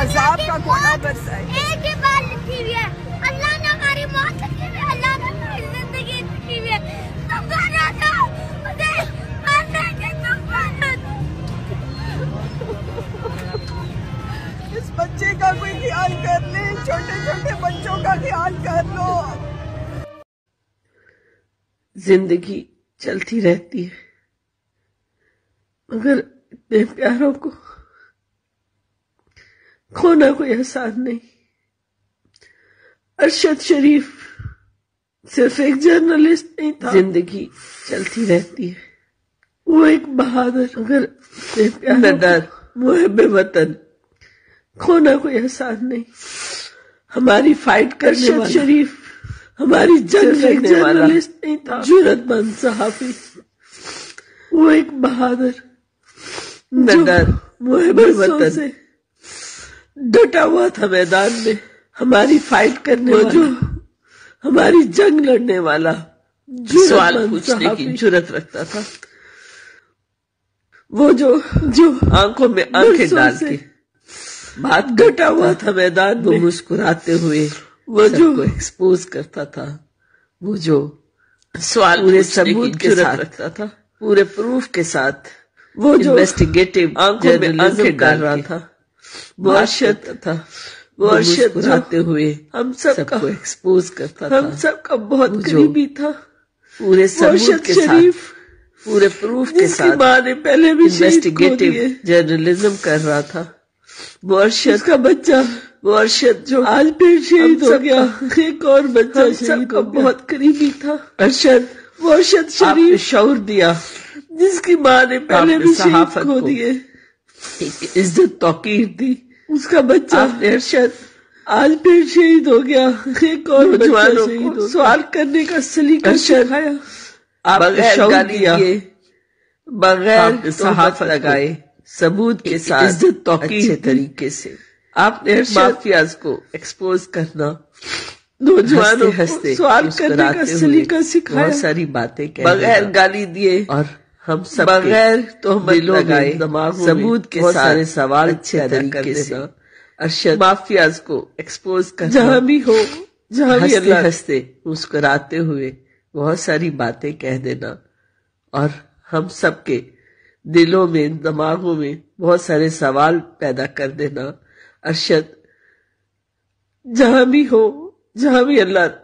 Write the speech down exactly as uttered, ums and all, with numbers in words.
عذاب کا کوڑا برسائے. ایک ہی بات لکھی ہوئی ہے, اللہ نے ہماری موت لکھی ہوئی ہے, اللہ نے ہماری زندگی لکھی ہوئی ہے. تم گھر آ جاؤ, مجھے مارنے کے تم گھر آ جاؤ. اس بچے کا کوئی خیال کر لے, چھوٹے چھوٹے بچوں کا خیال کر لو. زندگی چلتی رہتی ہے مگر اتنے پیاروں کو کھونا کوئی آسان نہیں. ارشد شریف صرف ایک جرنلسٹ نہیں تھا, زندگی چلتی رہتی ہے. وہ ایک بہادر مگر ڈر محب وطن, کھونا کوئی آسان نہیں. ہماری فائٹ کرنے والا شریف ہماری جنگ لڑنے والا نہیں تھا, جرأت مند صحافی. وہ ایک بہادر ڈر محب وطن سے ڈٹا ہوا تھا میدان میں, ہماری فائٹ کرنے والا, جو ہماری جنگ لڑنے والا, سوال پوچھنے کی جرأت رکھتا تھا. وہ جو جو آنکھوں میں آنکھیں ڈال کے بات ڈٹا ہوا تھا میدان میں, وہ مسکراتے ہوئے وہ جو کو ایکسپوز کرتا تھا, وہ جو سوال پورے ثبوت کے ساتھ رکھتا تھا, پورے پروف کے ساتھ, وہ جو انویسٹیگیٹو آنکھوں میں آنکھیں ڈال رہا تھا, وہ ارشد تھا. وہ ارشد مسکراتے ہوئے ہم سب کو ایکسپوز کرتا تھا, ہم سب کا بہت قریبی تھا. پورے ثبوت کے ساتھ, پورے پروف کے ساتھ ماں نے پہلے بھی انویسٹیگیٹو جرنلزم کر رہا تھا. وہ ارشد کا بچہ, وہ ارشد جو آج پھر شہید ہو گیا, ایک اور بچہ شہید کا بہت قریبی تھا. ارشد, وہ ارشد شریف شعور دیا جس کی ماں نے پہلے بھی شہید کھو دیے, عزت توقیر دی. اس کا بچہ ارشد آج پھر شہید ہو گیا, ایک اور بچہ شہید ہو. سوال کرنے کا سلیقہ سکھایا, بغیر گالی دیے, بغیر صحافت لگائے, ثبوت کے ساتھ عزت توقیر طریقے سے آپ نے مافیاز کو ایکسپوز کرنا, نوجوانوں کو سوال کرنے کا سلیقہ سکھایا, بہت ساری باتیں کہہ, بغیر گالی دیے اور ہم سب بغیر تہمت لگائے, ثبوت کے سارے سوال اچھے طریقے سے ارشد مافیاز کو ایکسپوز کرنا, جہاں بھی ہو, جہاں بھی اللہ ہنستے مسکراتے ہوئے بہت ساری باتیں کہہ دینا, اور ہم سب کے دلوں میں دماغوں میں بہت سارے سوال پیدا کر دینا. ارشد جہاں بھی ہو, جہاں بھی اللہ